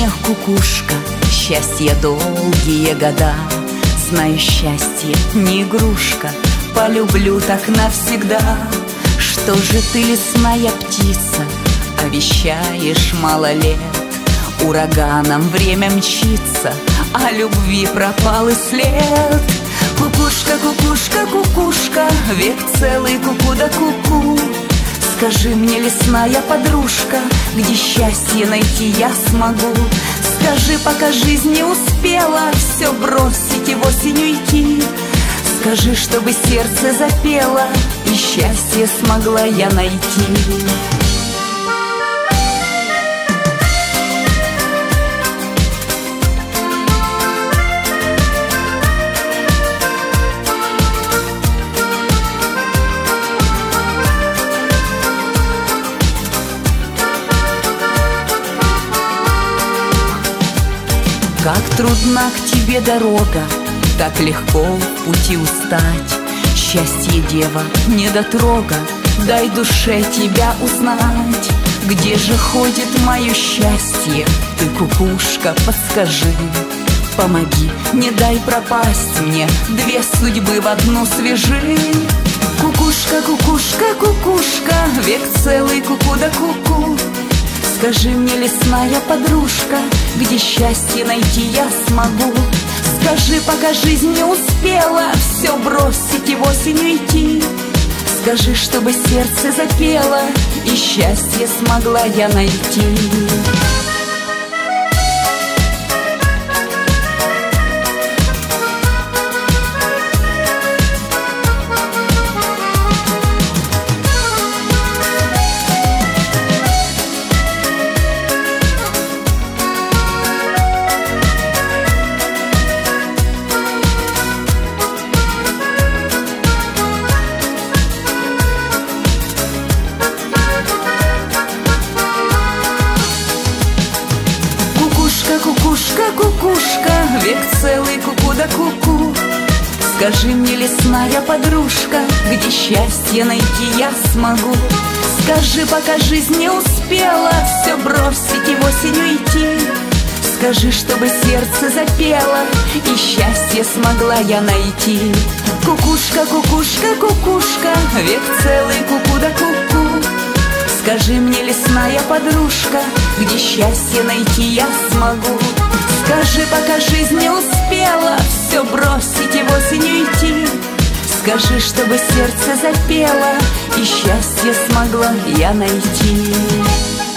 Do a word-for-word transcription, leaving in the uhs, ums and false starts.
меня кукушка, счастье долгие года. Знаю, счастье не игрушка, полюблю так навсегда. Что же ты, лесная птица, обещаешь мало лет? Ураганом время мчится, а любви пропал и след. Кукушка, кукушка, кукушка, век целый куку да куку. Скажи мне, лесная подружка, где счастье найти я смогу? Скажи, пока жизнь не успела все бросить и в осень уйти. Скажи, чтобы сердце запело и счастье смогла я найти. Как трудна к тебе дорога, так легко в пути устать. Счастье, дева, недотрога, дай душе тебя узнать. Где же ходит мое счастье? Ты, кукушка, подскажи. Помоги, не дай пропасть мне, две судьбы в одну свяжи. Кукушка, кукушка, кукушка, век целый куку да куку. Скажи мне, лесная подружка, где счастье найти я смогу? Скажи, пока жизнь не успела все бросить и в осень уйти. Скажи, чтобы сердце запело и счастье смогла я найти. Кукушка, кукушка, век целый куку да куку. Скажи мне, лесная подружка, где счастье найти я смогу? Скажи, пока жизнь не успела все бросить и в осень уйти. Скажи, чтобы сердце запело и счастье смогла я найти. Кукушка, кукушка, кукушка, век целый куку да куку. Скажи мне, лесная подружка, где счастье найти я смогу? Скажи, пока жизнь не успела все бросить и в осень уйти. Скажи, чтобы сердце запело и счастье смогла я найти.